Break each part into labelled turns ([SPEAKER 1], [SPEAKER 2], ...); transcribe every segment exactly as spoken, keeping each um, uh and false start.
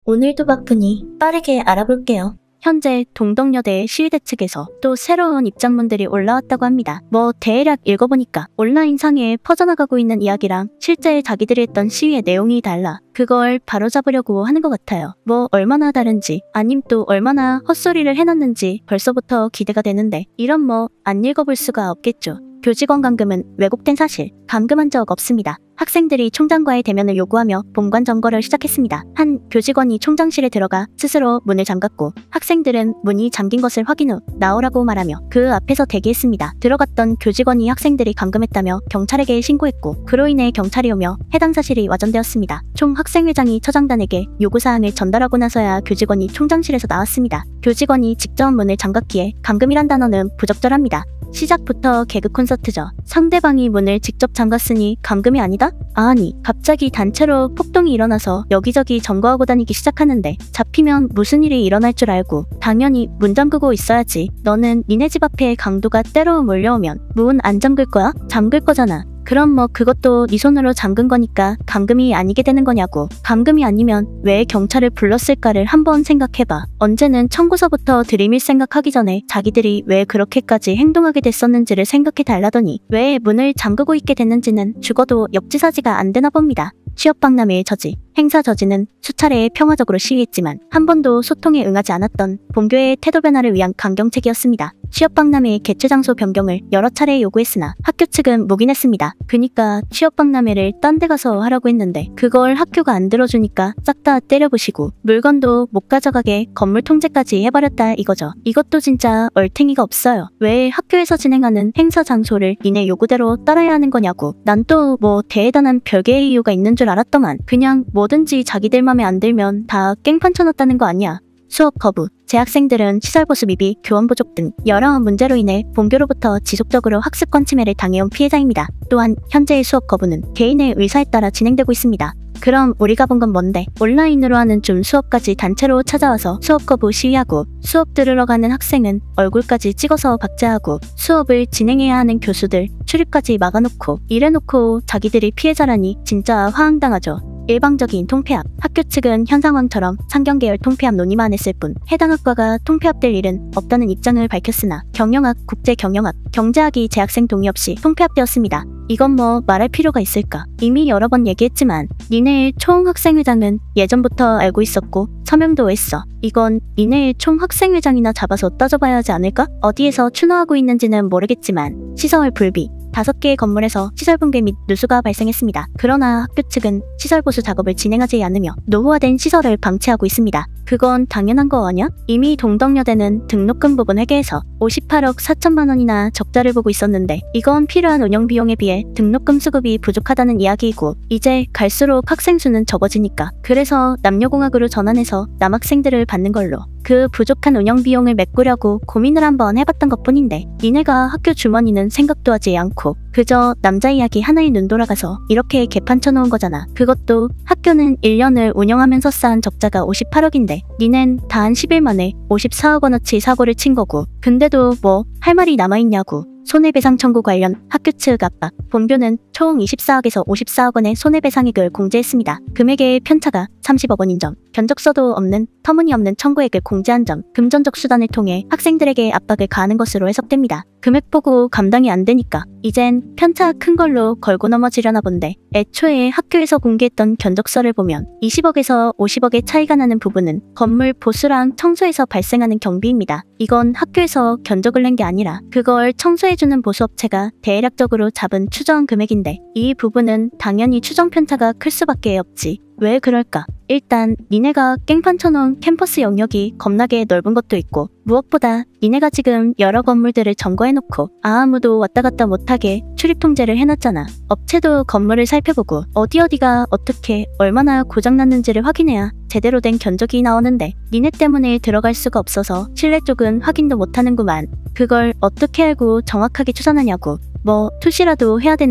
[SPEAKER 1] 오늘도 바쁘니 빠르게 알아볼게요.
[SPEAKER 2] 현재 동덕여대 시의대 측에서 또 새로운 입장문들이 올라왔다고 합니다. 뭐 대략 읽어보니까 온라인상에 퍼져나가고 있는 이야기랑 실제 자기들이 했던 시위의 내용이 달라 그걸 바로잡으려고 하는 것 같아요. 뭐 얼마나 다른지 아님 또 얼마나 헛소리를 해놨는지 벌써부터 기대가 되는데 이런 뭐 안 읽어볼 수가 없겠죠. 교직원 감금은 왜곡된 사실, 감금한 적 없습니다. 학생들이 총장과의 대면을 요구하며 본관 점거를 시작했습니다. 한 교직원이 총장실에 들어가 스스로 문을 잠갔고 학생들은 문이 잠긴 것을 확인 후 나오라고 말하며 그 앞에서 대기했습니다. 들어갔던 교직원이 학생들이 감금했다며 경찰에게 신고했고 그로 인해 경찰이 오며 해당 사실이 와전되었습니다. 총 학생회장이 처장단에게 요구사항을 전달하고 나서야 교직원이 총장실에서 나왔습니다. 교직원이 직접 문을 잠갔기에 감금이란 단어는 부적절합니다. 시작부터 개그 콘서트죠. 상대방이 문을 직접 잠갔으니 감금이 아니다? 아니, 갑자기 단체로 폭동이 일어나서 여기저기 점거하고 다니기 시작하는데 잡히면 무슨 일이 일어날 줄 알고 당연히 문 잠그고 있어야지. 너는 니네 집 앞에 강도가 때로 몰려오면 문 안 잠글 거야? 잠글 거잖아. 그럼 뭐 그것도 네 손으로 잠근 거니까 감금이 아니게 되는 거냐고. 감금이 아니면 왜 경찰을 불렀을까를 한번 생각해봐. 언제는 청구서부터 들이밀 생각하기 전에 자기들이 왜 그렇게까지 행동하게 됐었는지를 생각해 달라더니 왜 문을 잠그고 있게 됐는지는 죽어도 역지사지가 안 되나 봅니다. 취업박람회의 저지, 행사 저지는 수차례 평화적으로 시위했지만 한 번도 소통에 응하지 않았던 본교의 태도 변화를 위한 강경책이었습니다. 취업박람회의 개최 장소 변경을 여러 차례 요구했으나 학교 측은 묵인했습니다. 그니까 취업박람회를 딴 데 가서 하라고 했는데 그걸 학교가 안 들어주니까 싹 다 때려부시고 물건도 못 가져가게 건물 통제까지 해버렸다 이거죠. 이것도 진짜 얼탱이가 없어요. 왜 학교에서 진행하는 행사 장소를 니네 요구대로 따라야 하는 거냐고. 난 또 뭐 대단한 별개의 이유가 있는 줄 알았더만 그냥 뭐든지 자기들 맘에 안 들면 다 깽판 쳐놨다는 거 아니야. 수업 거부, 재학생들은 시설보수 미비, 교원 부족 등 여러 문제로 인해 본교로부터 지속적으로 학습권 침해를 당해온 피해자입니다. 또한 현재의 수업 거부는 개인의 의사에 따라 진행되고 있습니다. 그럼 우리가 본 건 뭔데? 온라인으로 하는 줌 수업까지 단체로 찾아와서 수업 거부 시위하고 수업 들으러 가는 학생은 얼굴까지 찍어서 박제하고 수업을 진행해야 하는 교수들 출입까지 막아놓고 이래놓고 자기들이 피해자라니 진짜 화앙당하죠. 일방적인 통폐합, 학교 측은 현 상황처럼 상경계열 통폐합 논의만 했을 뿐 해당 학과가 통폐합될 일은 없다는 입장을 밝혔으나 경영학, 국제경영학, 경제학이 재학생 동의 없이 통폐합되었습니다. 이건 뭐 말할 필요가 있을까? 이미 여러 번 얘기했지만 니네의 총학생회장은 예전부터 알고 있었고 서명도 했어. 이건 니네의 총학생회장이나 잡아서 따져봐야 하지 않을까? 어디에서 추노하고 있는지는 모르겠지만 시설 불비, 다섯 개의 건물에서 시설 붕괴 및 누수가 발생했습니다. 그러나 학교 측은 시설 보수 작업을 진행하지 않으며 노후화된 시설을 방치하고 있습니다. 그건 당연한 거 아냐? 이미 동덕여대는 등록금 부분 회계에서 오십팔억 사천만 원이나 적자를 보고 있었는데 이건 필요한 운영 비용에 비해 등록금 수급이 부족하다는 이야기이고 이제 갈수록 학생 수는 적어지니까 그래서 남녀공학으로 전환해서 남학생들을 받는 걸로 그 부족한 운영 비용을 메꾸려고 고민을 한번 해봤던 것뿐인데 니네가 학교 주머니는 생각도 하지 않고 그저 남자 이야기 하나에 눈 돌아가서 이렇게 개판 쳐놓은 거잖아. 그것도 학교는 일 년을 운영하면서 쌓은 적자가 오십팔억인데 니넨 다 한 십 일 만에 오십사억 원어치 사고를 친 거고 근데도 뭐 할 말이 남아있냐고. 손해배상 청구 관련 학교 측 압박. 본교는 총 이십사억에서 오십사억 원의 손해배상액을 공제했습니다. 금액의 편차가 삼십억 원인 점, 견적서도 없는 터무니없는 청구액을 공제한 점, 금전적 수단을 통해 학생들에게 압박을 가하는 것으로 해석됩니다. 금액 보고 감당이 안 되니까 이젠 편차 큰 걸로 걸고 넘어지려나 본데 애초에 학교에서 공개했던 견적서를 보면 이십억에서 오십억의 차이가 나는 부분은 건물 보수랑 청소에서 발생하는 경비입니다. 이건 학교에서 견적을 낸 게 아니라 그걸 청소해주는 보수업체가 대략적으로 잡은 추정 금액인데 이 부분은 당연히 추정 편차가 클 수밖에 없지. 왜 그럴까? 일단 니네가 깽판 쳐놓은 캠퍼스 영역이 겁나게 넓은 것도 있고 무엇보다 니네가 지금 여러 건물들을 점거해놓고 아무도 왔다 갔다 못하게 출입 통제를 해놨잖아. 업체도 건물을 살펴보고 어디 어디가 어떻게 얼마나 고장났는지를 확인해야 제대로 된 견적이 나오는데 니네 때문에 들어갈 수가 없어서 실내 쪽은 확인도 못하는구만. 그걸 어떻게 알고 정확하게 추산하냐고. 뭐 투시라도 해야 되는 거야?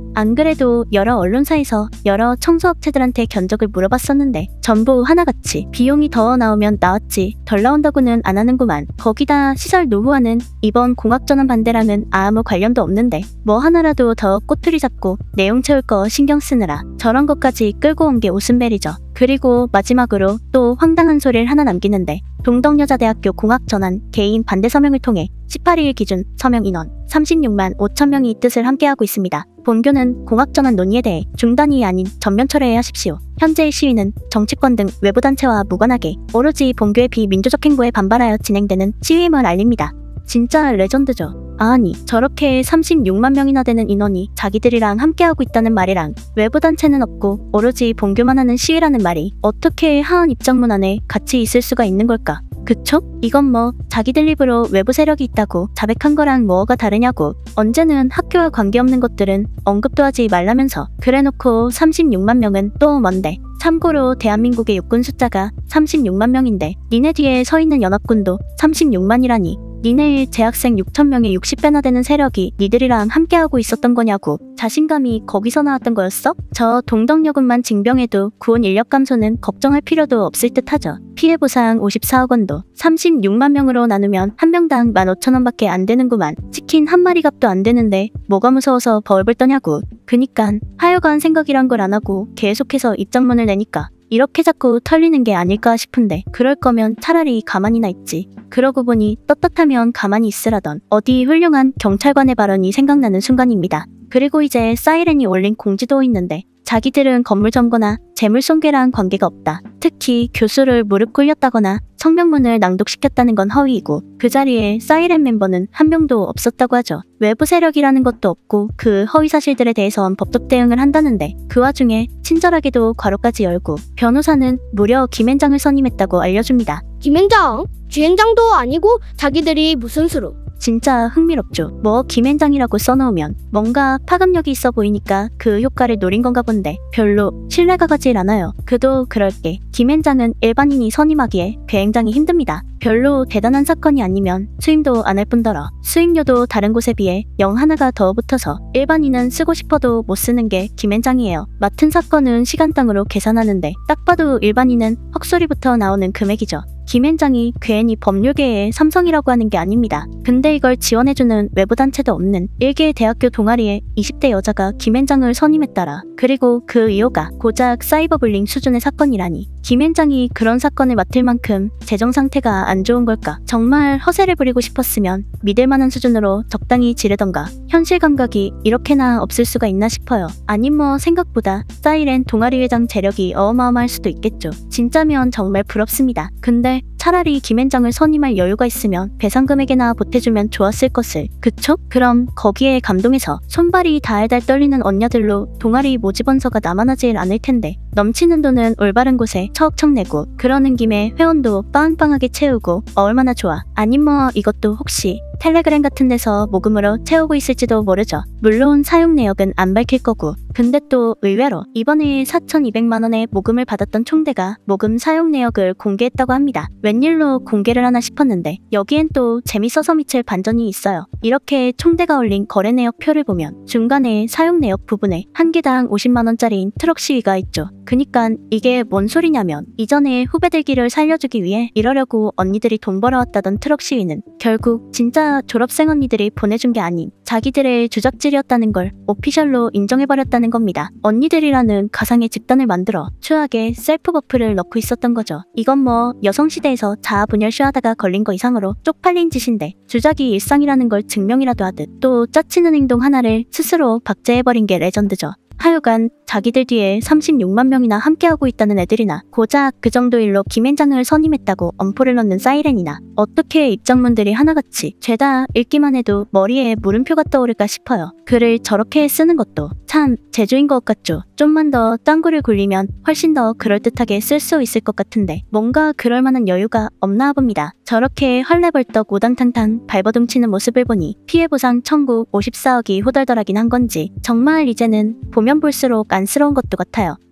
[SPEAKER 2] 안 그래도 여러 언론사에서 여러 청소업체들한테 견적을 물어봤었는데 전부 하나같이 비용이 더 나오면 나왔지 덜 나온다고는 안 하는구만. 거기다 시설 노후화는 이번 공학전환 반대랑은 아무 관련도 없는데 뭐 하나라도 더 꼬투리 잡고 내용 채울 거 신경 쓰느라 저런 것까지 끌고 온 게 웃음벨이죠. 그리고 마지막으로 또 황당한 소리를 하나 남기는데 동덕여자대학교 공학전환 개인 반대 서명을 통해 십팔 일 기준 서명 인원 삼십육만 오천 명이 이 뜻을 함께하고 있습니다. 본교는 공학전환 논의에 대해 중단이 아닌 전면 철회해야 하십시오. 현재의 시위는 정치권 등 외부 단체와 무관하게 오로지 본교의 비민주적 행보에 반발하여 진행되는 시위임을 알립니다. 진짜 레전드죠. 아니 저렇게 삼십육만 명이나 되는 인원이 자기들이랑 함께하고 있다는 말이랑 외부 단체는 없고 오로지 본교만 하는 시위라는 말이 어떻게 하한 입장문 안에 같이 있을 수가 있는 걸까? 그쵸? 이건 뭐 자기들 입으로 외부 세력이 있다고 자백한 거랑 뭐가 다르냐고. 언제는 학교와 관계없는 것들은 언급도 하지 말라면서 그래놓고 삼십육만 명은 또 뭔데. 참고로 대한민국의 육군 숫자가 삼십육만 명인데 니네 뒤에 서 있는 연합군도 삼십육만이라니 니네의 재학생 육천 명의 육십 배나 되는 세력이 니들이랑 함께하고 있었던 거냐고. 자신감이 거기서 나왔던 거였어? 저 동덕여군만 징병해도 구원 인력 감소는 걱정할 필요도 없을 듯 하죠. 피해 보상 오십사억 원도 삼십육만 명으로 나누면 한 명당 만 오천 원밖에 안 되는구만. 치킨 한 마리 값도 안 되는데 뭐가 무서워서 벌벌 떠냐고. 그니깐 하여간 생각이란 걸 안 하고 계속해서 입장문을 내니까 이렇게 자꾸 털리는 게 아닐까 싶은데 그럴 거면 차라리 가만히나 있지. 그러고 보니 떳떳하면 가만히 있으라던 어디 훌륭한 경찰관의 발언이 생각나는 순간입니다. 그리고 이제 사이렌이 올린 공지도 있는데 자기들은 건물 점거나 재물손괴랑 관계가 없다. 특히 교수를 무릎 꿇렸다거나 성명문을 낭독시켰다는 건 허위이고 그 자리에 사이렌 멤버는 한 명도 없었다고 하죠. 외부 세력이라는 것도 없고 그 허위 사실들에 대해선 법적 대응을 한다는데 그 와중에 친절하게도 괄호까지 열고 변호사는 무려 김앤장을 선임했다고 알려줍니다.
[SPEAKER 3] 김앤장? 주행장도 아니고 자기들이 무슨 수로?
[SPEAKER 2] 진짜 흥미롭죠. 뭐 김앤장이라고 써놓으면 뭔가 파급력이 있어 보이니까 그 효과를 노린 건가 본데 별로 신뢰가 가질 않아요. 그도 그럴게. 김앤장은 일반인이 선임하기에 굉장히 힘듭니다. 별로 대단한 사건이 아니면 수임도 안 할 뿐더러 수임료도 다른 곳에 비해 영 하나가 더 붙어서 일반인은 쓰고 싶어도 못 쓰는 게 김앤장이에요. 맡은 사건은 시간당으로 계산하는데 딱 봐도 일반인은 헛소리부터 나오는 금액이죠. 김앤장이 괜히 법률계의 삼성이라고 하는 게 아닙니다. 근데 이걸 지원해주는 외부 단체도 없는 일개 대학교 동아리에 이십 대 여자가 김앤장을 선임했다라. 그리고 그 이유가 고작 사이버불링 수준의 사건이라니. 김앤장이 그런 사건을 맡을 만큼 재정 상태가 안 좋은 걸까? 정말 허세를 부리고 싶었으면 믿을 만한 수준으로 적당히 지르던가. 현실 감각이 이렇게나 없을 수가 있나 싶어요. 아님 뭐 생각보다 사이렌 동아리 회장 재력이 어마어마할 수도 있겠죠. 진짜면 정말 부럽습니다. 근데 차라리 김앤장을 선임할 여유가 있으면 배상금액이나 보태주면 좋았을 것을. 그쵸? 그럼 거기에 감동해서 손발이 달달 떨리는 언녀들로 동아리 모집원서가 남아나질 않을 텐데 넘치는 돈은 올바른 곳에 처억척 내고 그러는 김에 회원도 빵빵하게 채우고 얼마나 좋아. 아님 뭐 이것도 혹시 텔레그램 같은 데서 모금으로 채우고 있을지도 모르죠. 물론 사용 내역은 안 밝힐 거고. 근데 또 의외로 이번에 사천이백만 원의 모금을 받았던 총대가 모금 사용 내역을 공개했다고 합니다. 웬일로 공개를 하나 싶었는데 여기엔 또 재밌어서 미칠 반전이 있어요. 이렇게 총대가 올린 거래 내역 표를 보면 중간에 사용 내역 부분에 한 개당 오십만 원짜리인 트럭 시위가 있죠. 그니깐 이게 뭔 소리냐면 이전에 후배들 길을 살려주기 위해 이러려고 언니들이 돈 벌어왔다던 트럭 시위는 결국 진짜 졸업생 언니들이 보내준 게 아닌 자기들의 주작질이었다는 걸 오피셜로 인정해버렸다는 겁니다. 언니들이라는 가상의 집단을 만들어 추하게 셀프 버프를 넣고 있었던 거죠. 이건 뭐 여성시대에서 자아분열쇼하다가 걸린 거 이상으로 쪽팔린 짓인데 주작이 일상이라는 걸 증명이라도 하듯 또 짜치는 행동 하나를 스스로 박제해버린 게 레전드죠. 하여간 자기들 뒤에 삼십육만 명이나 함께하고 있다는 애들이나 고작 그 정도 일로 김앤장을 선임했다고 엄포를 넣는 사이렌이나 어떻게 입장문들이 하나같이 죄다 읽기만 해도 머리에 물음표가 떠오를까 싶어요. 글을 저렇게 쓰는 것도 참 재주인 것 같죠. 좀만 더 딴구를 굴리면 훨씬 더 그럴듯하게 쓸 수 있을 것 같은데 뭔가 그럴 만한 여유가 없나 봅니다. 저렇게 헐레벌떡 우당탕탕 발버둥치는 모습을 보니 피해보상 청구 오십사억이 후덜덜하긴 한 건지 정말 이제는 보면 볼수록 안쓰러운 것도 같아요.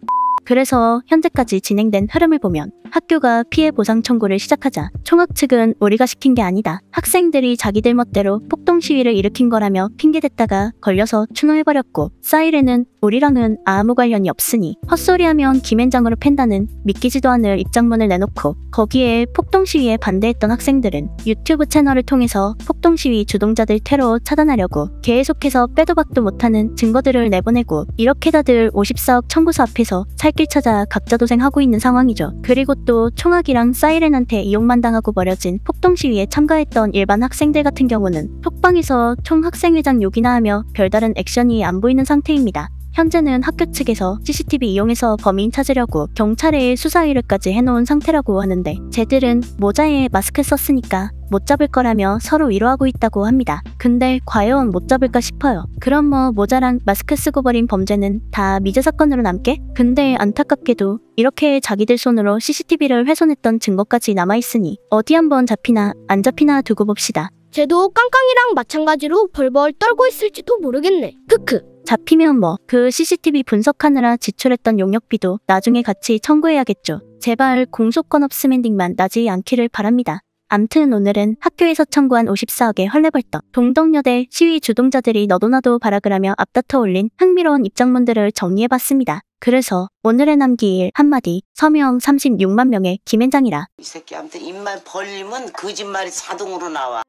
[SPEAKER 2] 그래서 현재까지 진행된 흐름을 보면 학교가 피해 보상 청구를 시작하자 총학 측은 우리가 시킨 게 아니다. 학생들이 자기들 멋대로 폭동 시위를 일으킨 거라며 핑계댔다가 걸려서 추노해버렸고 사이렌은 우리랑은 아무 관련이 없으니 헛소리하면 김앤장으로 팬다는 믿기지도 않을 입장문을 내놓고 거기에 폭동 시위에 반대했던 학생들은 유튜브 채널을 통해서 폭동 시위 주동자들 테러 차단하려고 계속해서 빼도 박도 못하는 증거들을 내보내고 이렇게 다들 오십사억 청구서 앞에서 살길 찾아 각자 도생하고 있는 상황이죠. 그리고 또 총학이랑 사이렌한테 이용만 당하고 버려진 폭동 시위에 참가했던 일반 학생들 같은 경우는 톡방에서 총학생회장 욕이나 하며 별다른 액션이 안 보이는 상태입니다. 현재는 학교 측에서 씨씨티비 이용해서 범인 찾으려고 경찰에 수사 의뢰까지 해놓은 상태라고 하는데 쟤들은 모자에 마스크 썼으니까 못 잡을 거라며 서로 위로하고 있다고 합니다. 근데 과연 못 잡을까 싶어요. 그럼 뭐 모자랑 마스크 쓰고 버린 범죄는 다 미제 사건으로 남게? 근데 안타깝게도 이렇게 자기들 손으로 씨씨티비를 훼손했던 증거까지 남아있으니 어디 한번 잡히나 안 잡히나 두고 봅시다.
[SPEAKER 3] 쟤도 깡깡이랑 마찬가지로 벌벌 떨고 있을지도 모르겠네. 크크.
[SPEAKER 2] 잡히면 뭐 그 씨씨티비 분석하느라 지출했던 용역비도 나중에 같이 청구해야겠죠. 제발 공소권 없음 엔딩만 나지 않기를 바랍니다. 암튼 오늘은 학교에서 청구한 오십사억의 헐레벌떡 동덕여대 시위 주동자들이 너도나도 발악을 하며 앞다퉈 올린 흥미로운 입장문들을 정리해봤습니다. 그래서 오늘의 남기일 한마디 서명 삼십육만 명의 김앤장이라.
[SPEAKER 4] 이 새끼한테 입만 벌리면 거짓말이 자동으로 나와.